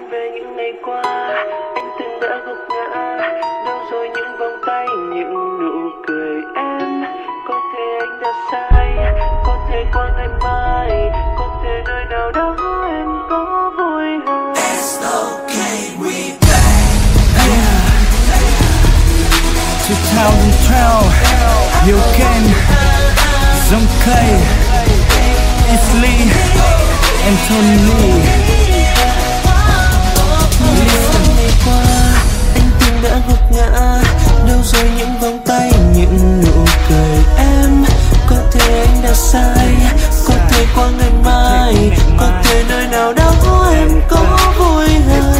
về những ngày qua, anh từng đã gục ngã. Đâu rồi những vòng tay, những nụ cười em? Có thể anh đã sai, có thể qua ngày mai, có thể nơi nào đó em có vui hơn. It's okay, we back. 2012, you can Dòng Cây, Isli, Anthony. Ngày qua, anh từng đã gục ngã. Đâu rồi những vòng tay, những nụ cười em? Có thể anh đã sai, có thể qua ngày mai, có thể nơi nào đó em có vui hơn.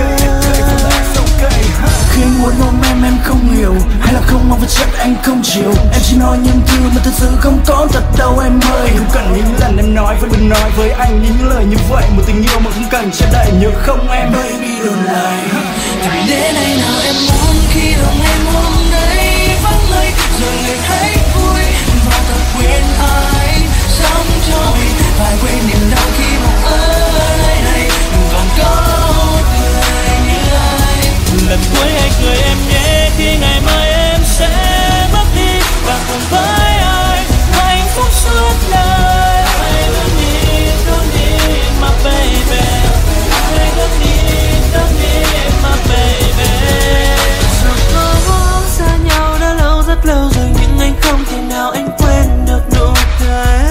Khi anh muốn ôm em không hiểu, hay là không mong vật chất anh không chịu. Em chỉ nói những thứ mà thật sự không có thật đâu em ơi. Không cần những lần em nói, vẫn đừng nói với anh những lời như vậy. Một tình yêu mà không cần che đậy, nhớ không em baby đừng lại. Vì đến ngày nào em muốn, khi lòng em hôm nay vắng lời, rồi người thấy vui và thật quên ai sống cho mình, phải quên niềm đau khi mà ở nơi này còn có một người như ai. Lần cuối hãy cười em nhé, khi ngày mai em sẽ mất đi và cùng với ai hạnh phúc suốt đời. I don't need my baby, I don't need my baby. Dù có xa nhau đã lâu rất lâu rồi, nhưng anh không thể nào anh quên được nụ cười.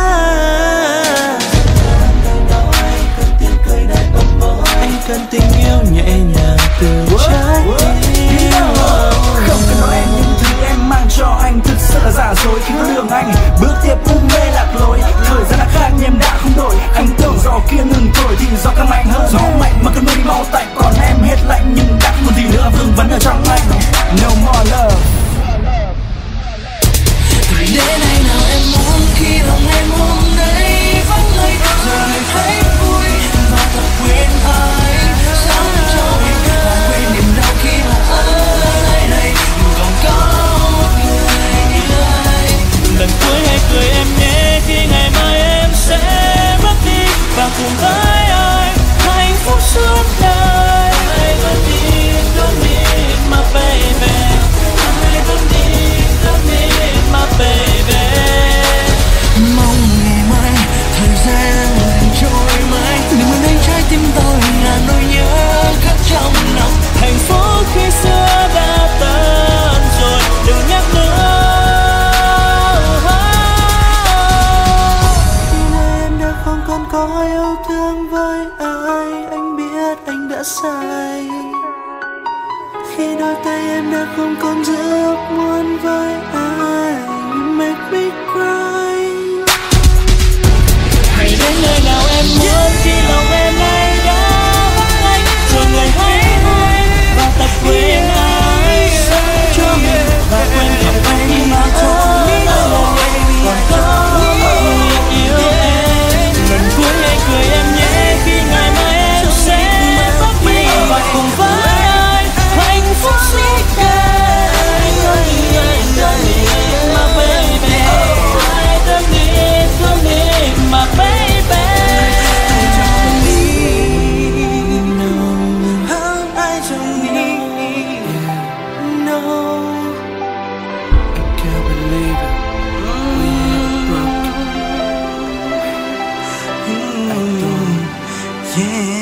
Anh cần tiếng cười nơi bóng môi, anh cần tình yêu nhẹ nhàng từ trái tim. Không cần nói em những thứ em mang cho anh thực sự là giả dối. Khi có đường anh bước tiếp u mê lạc lối, thời gian đã khác nhưng em đã không đổi. Anh tưởng gió kia ngừng thổi thì gió càng mạnh hơn. Gió mạnh mà cơn mưa đi mau tạnh, còn em hết lạnh nhưng đã không còn gì nữa vương vấn ở trong anh. No more love. Vì đến ngày nào em muốn, khi lòng em hôm nay vắng lời, rồi người thấy vui và thật quên ai sống cho mình, và quên niềm đau khi mà ở nơi này còn có một người như ai. Lần cuối hãy cười em nhé, khi ngày mai em sẽ mất đi và cùng với ai hạnh phúc suốt đời. I don't need my baby, I don't need my baby. Mong ngày mai thời gian trôi mãi, đừng quên anh trái tim tôi là nỗi nhớ khắc trong lòng. Hạnh phúc khi xưa đã tan rồi, đừng nhắc nữa. Khi nay em đã không còn có yêu thương với ai, anh biết anh đã sai. Khi đôi tay em đã không còn giữ ước muốn với ai, you make me cry. Hãy đến nơi nào em muốn, khi lòng em nay đã vắng anh, rồi người hãy hay và tập quên ai sống cho mình, và quên gặp anh mà thôi. Còn có người yêu em. Lần cuối hãy cười em nhé, khi ngày mai em sẽ mất đi và cùng với ai hạnh phúc suốt đời. I don't need my baby, I don't need my baby. I don't need, No, I can't believe it. We are broken. I don't, yeah.